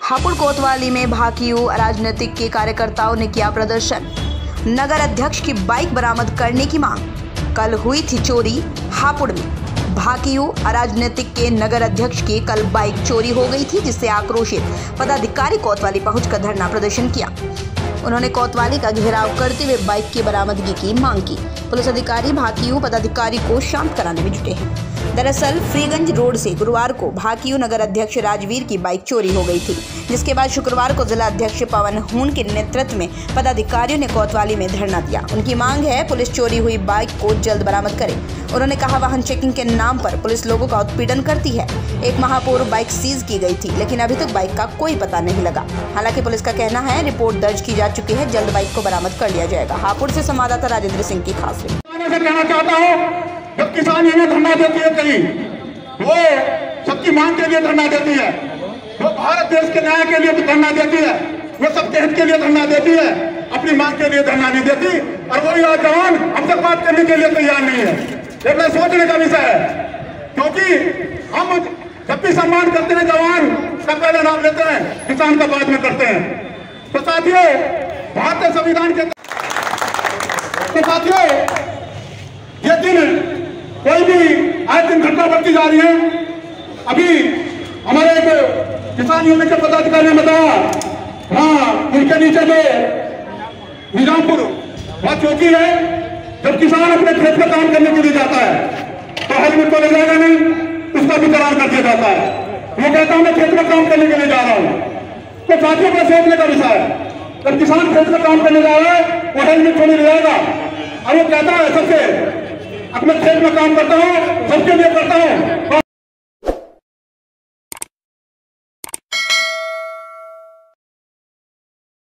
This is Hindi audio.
हापुड़ कोतवाली में भाकियू राजनीतिक के कार्यकर्ताओं ने किया प्रदर्शन। नगर अध्यक्ष की बाइक बरामद करने की मांग। कल हुई थी चोरी हापुड़ में। भाकियू राजनीतिक के नगर अध्यक्ष की कल बाइक चोरी हो गई थी, जिससे आक्रोशित पदाधिकारी कोतवाली पहुंचकर धरना प्रदर्शन किया। उन्होंने कोतवाली का घेराव करते हुए बाइक की बरामदगी की मांग की। पुलिस अधिकारी भाकियू पदाधिकारी को शांत कराने में जुटे हैं। दरअसल फ्रीगंज रोड से गुरुवार को भाकियू नगर अध्यक्ष राजवीर की बाइक चोरी हो गई थी, जिसके बाद शुक्रवार को जिला अध्यक्ष पवन हून के नेतृत्व में पदाधिकारियों ने कोतवाली में धरना दिया। उनकी मांग है पुलिस चोरी हुई बाइक को जल्द बरामद करे। उन्होंने कहा वाहन चेकिंग के नाम पर पुलिस लोगों का उत्पीड़न करती है। एक माह पूर्व बाइक सीज की गई थी, लेकिन अभी तक बाइक का कोई पता नहीं लगा। हालांकि पुलिस का कहना है रिपोर्ट दर्ज की जा चुकी है, जल्द बाइक को बरामद कर लिया जाएगा। हापुड़ से संवाददाता राजेंद्र सिंह की खास रिपोर्ट। कहना चाहता हूँ, जब किसान यूनियन धरना देती है कहीं, वो सबकी मांग के लिए धरना देती है, वो भारत देश के न्याय के लिए धरना देती है, वो सबके हित के लिए धरना देती है, अपनी मांग के लिए धरना नहीं देती। और वही जवान हमसे बात करने के लिए तैयार नहीं है। ये अपना सोचने का विषय है, क्योंकि हम जब भी सम्मान करते हैं जवान का पहले नाम लेते हैं, किसान का बाद में करते हैं। तो साथियों, भारतीय संविधान के साथियों, ये दिन कोई भी आए दिन घटना बढ़ती जा रही है। अभी हमारे एक किसान यूनियन के पदाधिकारी ने बताया, हाँ उनके नीचे जो निजामपुर वहाँ चौकी है, जब किसान अपने खेत में काम करने के लिए जाता है तो हेलमेट को ले जाएगा नहीं, उसका भी करार कर दिया जाता है। वो कहता हूँ मैं खेत में काम करने के लिए जा रहा हूँ। तो साथियों का सोचने का विषय है, जब किसान खेत में काम करने जा रहा है वो हेलमेट को नहीं ले जाएगा, और वो कहता है सबसे अपने खेत में काम करता हूँ, सबके लिए करता हूँ।